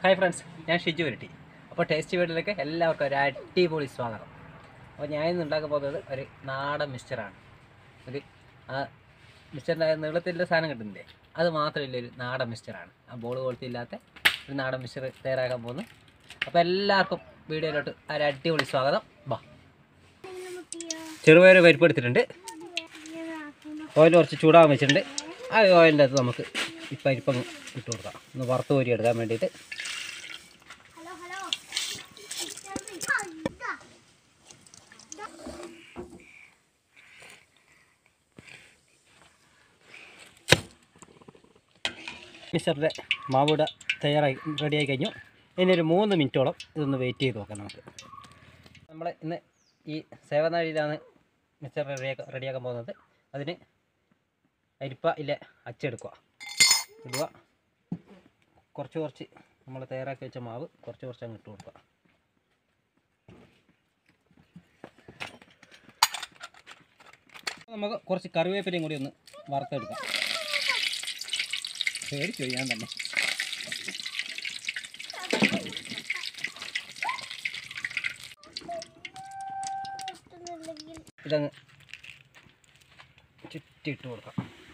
Hi friends, ഞാൻ ഷിജു വരട്ടി. അപ്പോൾ ടേസ്റ്റ് വീട്ടിലേക്ക് എല്ലാവർക്കും ഒരു അടിപൊളി സ്വാഗതം. അപ്പോൾ ഞാൻ ഇന്ന് ഉണ്ടാക്കാൻ പോകുന്നത് ഒരു നാടൻ മിക്സ്ചറാണ്. ഒരു മിക്സ്ചറിൻ്റെ നീളത്തിലുള്ള സാധനം കിട്ടുന്നില്ലേ, അത് മാത്രമല്ല ഒരു നാടൻ മിക്സ്ചറാണ്. ആ ബോൾ ക്വാളിറ്റി ഇല്ലാത്ത ഒരു നാടൻ മിക്സ്ചർ തയ്യാറാക്കാൻ പോകുന്നു. അപ്പോൾ എല്ലാവർക്കും വീഡിയോയിലോട്ട് ഒരു അടിപൊളി സ്വാഗതം. ബാ, ചെറുപയർ പരിപ്പ് എടുത്തിട്ടുണ്ട്. ഓയിൽ കുറച്ച് ചൂടാകാൻ വെച്ചിട്ടുണ്ട്. ആ ഓയിലിൻ്റെ അകത്ത് നമുക്ക് ഈ പരിപ്പങ്ങ് ഇട്ട് കൊടുക്കാം, ഒന്ന് വറുത്ത് കോരി എടുക്കാൻ വേണ്ടിയിട്ട്. മിക്സറിൻ്റെ മാവിട തയ്യാറായി റെഡിയായി കഴിഞ്ഞു. ഇനി ഒരു 3 മിനിറ്റോളം ഇതൊന്ന് വെയിറ്റ് ചെയ്ത് നോക്കാം. നമുക്ക് നമ്മൾ ഇന്ന് ഈ സേവനാഴിയിലാണ് മിക്സർ റെഡിയാക്കാൻ പോകുന്നത്. അതിന് അരിപ്പ ഇല്ല അച്ചെടുക്കുക, ഇടുക. കുറച്ച് നമ്മൾ തയ്യാറാക്കി വെച്ച മാവ് കുറച്ച് അങ്ങ് ഇട്ട് കൊടുക്കുക. നമുക്ക് കുറച്ച് കറിവേപ്പിലയും കൂടി ഒന്ന് വറുത്തെടുക്കാം. പേടിച്ചു ഞാൻ തന്നെ. ഇതങ്ങ് ചുറ്റിട്ട് കൊടുക്കാം.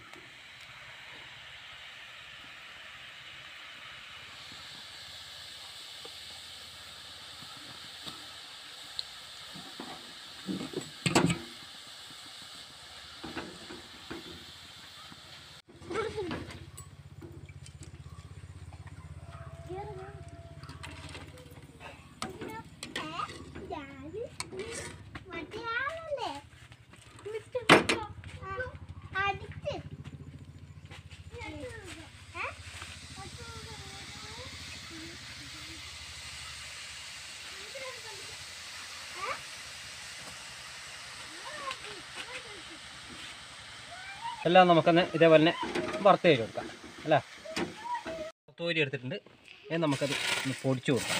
എല്ലാം നമുക്കൊന്ന് ഇതേപോലെ തന്നെ വറുത്ത് കയറി കൊടുക്കാം അല്ലേ. തോരി എടുത്തിട്ടുണ്ട്. ഇനി നമുക്കത് ഒന്ന് പൊടിച്ചു കൊടുക്കാം.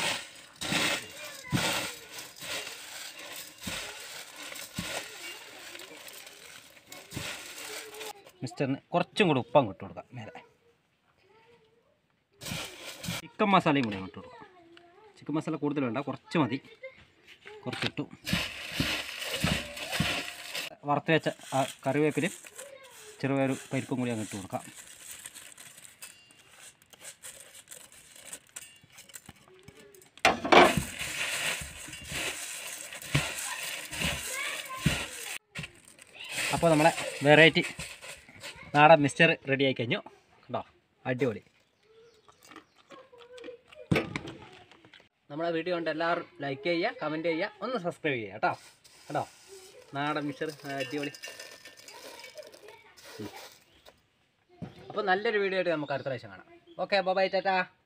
മിക്സ്ചറിന് കുറച്ചും കൂടി ഉപ്പം ഇട്ട് കൊടുക്കാം. മേലെ ചിക്കൻ മസാലയും കൂടി ഇട്ട് കൊടുക്കാം. ചിക്കൻ മസാല കൂടുതൽ വേണ്ട, കുറച്ച് മതി. കുറച്ചിട്ടു. വറുത്ത് വെച്ച ആ കറിവേപ്പിലും ചെറുപയർ പരിപ്പും കൂടി അങ്ങ് ഇട്ട് കൊടുക്കാം. അപ്പോൾ നമ്മളെ വെറൈറ്റി നാടൻ മിക്സ്ചർ റെഡി ആയി കഴിഞ്ഞു. കേട്ടോ, അടിപൊളി. നമ്മളെ വീഡിയോ കൊണ്ട് എല്ലാവരും ലൈക്ക് ചെയ്യുക, കമൻറ്റ് ചെയ്യുക, ഒന്ന് സബ്സ്ക്രൈബ് ചെയ്യുക കേട്ടോ. കേട്ടോ, നാടൻ മിക്സ്ചർ അടിപൊളി. അപ്പോൾ നല്ലൊരു വീഡിയോ ആയിട്ട് നമുക്ക് അടുത്ത പ്രാവശ്യം കാണാം. Okay, bye, Tata.